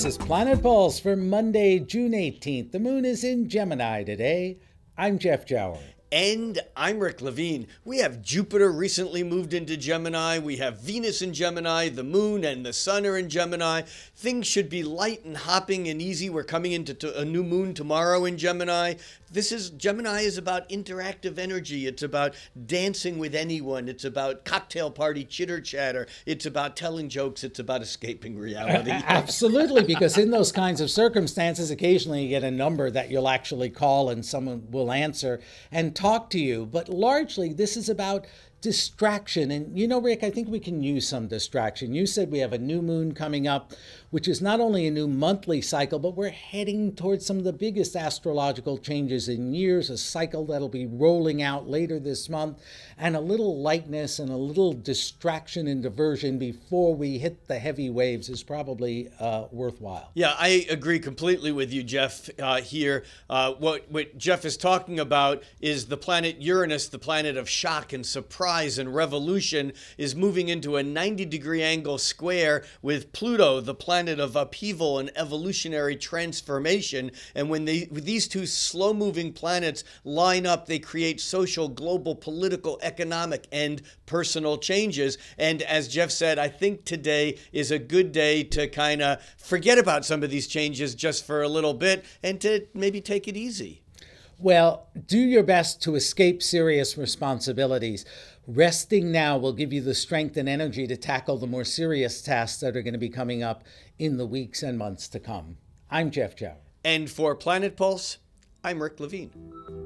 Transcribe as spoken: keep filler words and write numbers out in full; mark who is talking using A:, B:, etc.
A: This is Planet Pulse for Monday, June eighteenth. The moon is in Gemini today. I'm Jeff Jower.
B: And I'm Rick Levine. We have Jupiter recently moved into Gemini. We have Venus in Gemini. The moon and the sun are in Gemini. Things should be light and hopping and easy. We're coming into a new moon tomorrow in Gemini. This is, Gemini is about interactive energy. It's about dancing with anyone. It's about cocktail party chitter chatter. It's about telling jokes. It's about escaping reality.
A: Absolutely, because in those kinds of circumstances, occasionally you get a number that you'll actually call and someone will answer and talk to you. But largely, this is about distraction. And you know, Rick, I think we can use some distraction. You said we have a new moon coming up, which is not only a new monthly cycle, but we're heading towards some of the biggest astrological changes in years, a cycle that'll be rolling out later this month, and a little lightness and a little distraction and diversion before we hit the heavy waves is probably uh, worthwhile.
B: Yeah, I agree completely with you, Jeff, uh, here. Uh, what, what Jeff is talking about is the planet Uranus, the planet of shock and surprise and revolution, is moving into a ninety degree angle square with Pluto, the planet of upheaval and evolutionary transformation. And when they, these two slow-moving planets line up, they create social, global, political, economic, and personal changes. And as Jeff said, I think today is a good day to kind of forget about some of these changes just for a little bit and to maybe take it easy.
A: Well, do your best to escape serious responsibilities. Resting now will give you the strength and energy to tackle the more serious tasks that are going to be coming up in the weeks and months to come. I'm Jeff Jower.
B: And for Planet Pulse, I'm Rick Levine.